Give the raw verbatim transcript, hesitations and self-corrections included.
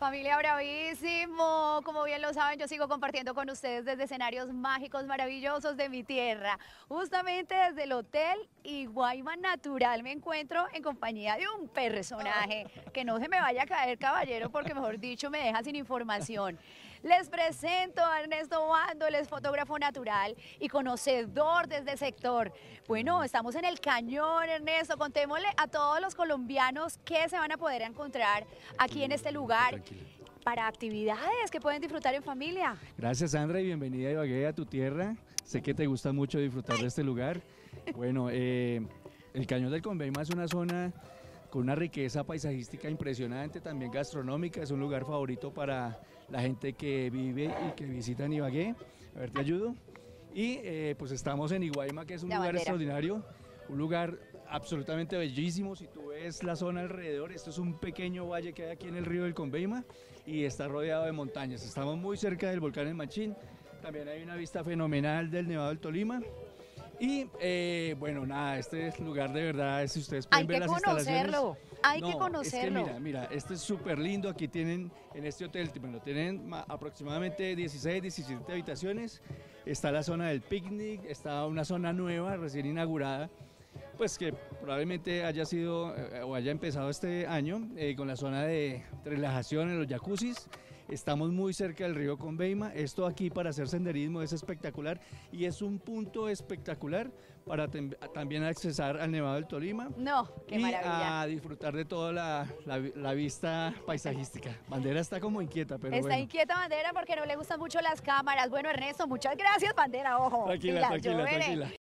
Familia Bravísimo, como bien lo saben, yo sigo compartiendo con ustedes desde escenarios mágicos maravillosos de mi tierra. Justamente desde el Hotel Iguayma Natural me encuentro en compañía de un personaje. Que no se me vaya a caer, caballero, porque mejor dicho me deja sin información. Les presento a Ernesto Bando, él es fotógrafo natural y conocedor de este sector. Bueno, estamos en el Cañón, Ernesto, contémosle a todos los colombianos qué se van a poder encontrar aquí en este lugar Tranquila. para actividades que pueden disfrutar en familia. Gracias, Sandra, y bienvenida a Ibagué, a tu tierra. Sé que te gusta mucho disfrutar de este lugar. Bueno, eh, el Cañón del Conveima es una zona con una riqueza paisajística impresionante, también gastronómica. Es un lugar favorito para la gente que vive y que visita en Ibagué. A ver, te ayudo. Y eh, pues estamos en Iguayma, que es un La lugar bandera. extraordinario, un lugar absolutamente bellísimo. Si tú ves la zona alrededor, esto es un pequeño valle que hay aquí en el río del Conveima y está rodeado de montañas. Estamos muy cerca del volcán El Machín. También hay una vista fenomenal del Nevado del Tolima. Y eh, bueno, nada, este lugar de verdad, si ustedes pueden Hay ver que las instalaciones. conocerlo, hay que No, conocerlo. Es que mira, mira, este es súper lindo. Aquí tienen, en este hotel, bueno, tienen ma- aproximadamente dieciséis, diecisiete habitaciones. Está la zona del picnic, está una zona nueva, recién inaugurada, pues que probablemente haya sido eh, o haya empezado este año eh, con la zona de relajación en los jacuzzis. Estamos muy cerca del río Conveima. Esto aquí para hacer senderismo es espectacular y es un punto espectacular para tem- también accesar al Nevado del Tolima No, qué y maravilla. a disfrutar de toda la, la vi- la vista paisajística. Bandera está como inquieta, pero Está bueno. inquieta Bandera porque no le gustan mucho las cámaras. Bueno, Ernesto, muchas gracias, Bandera, ojo. Tranquila, pilas, tranquila, yo veré. tranquila.